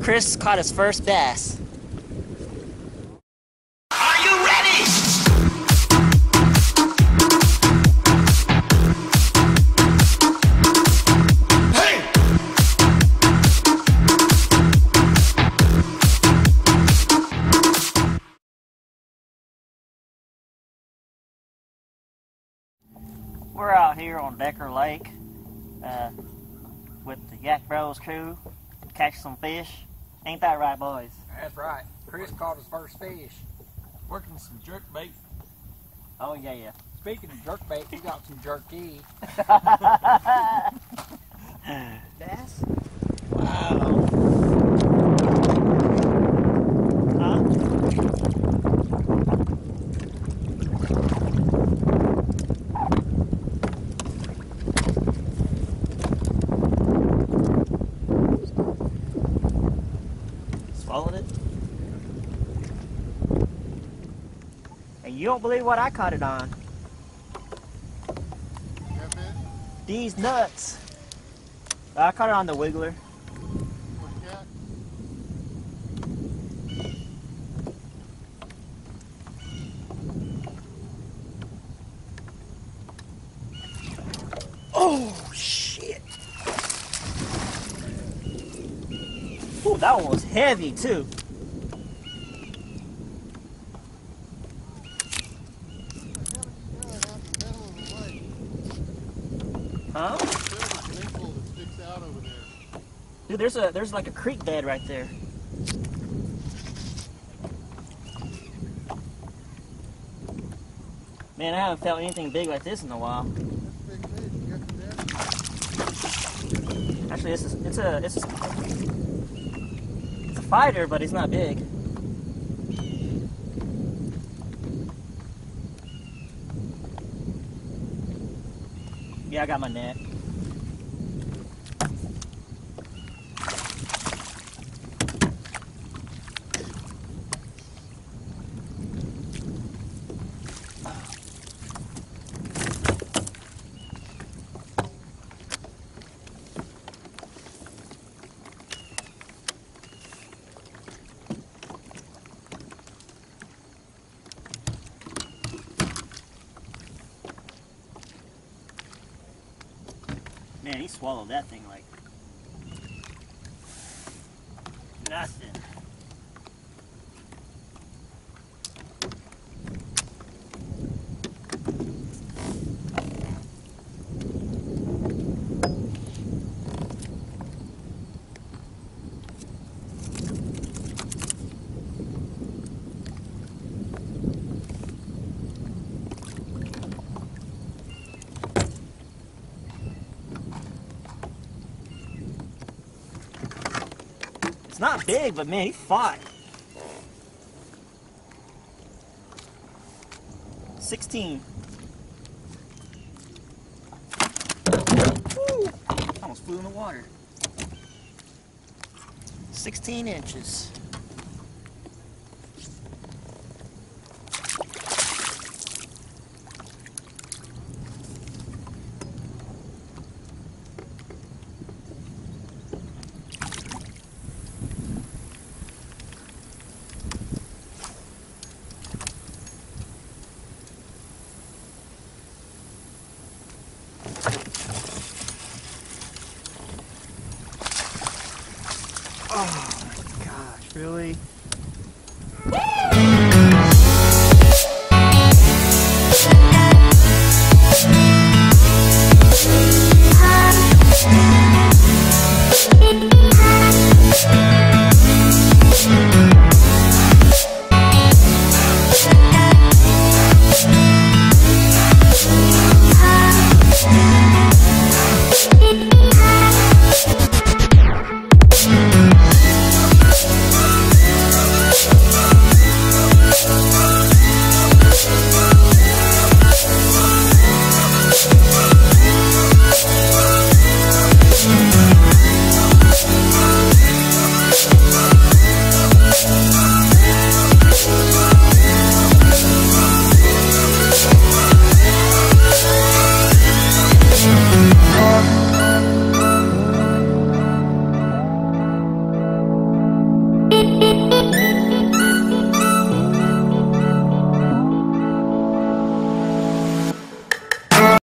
Chris caught his first bass. Are you ready? Hey! We're out here on Decker Lake with the Yak Bros crew, catch some fish. Ain't that right, boys? That's right. Chris caught his first fish. Working some jerk bait. Oh yeah. Speaking of jerk bait, we got some jerky. Bass? Wow. Huh? Swallowed it? And you don't believe what I caught it on. These nuts. I caught it on the wiggler. What you got? Oh shit! Ooh, that one was heavy too. Huh? Dude, there's like a creek bed right there. Man, I haven't felt anything big like this in a while. Actually, it's a fighter, but he's not big. Yeah, I got my net. Man, he swallowed that thing like nothing. It's not big, but man, he fought. 16. Woo! Almost flew in the water. 16 inches. Oh my gosh, really?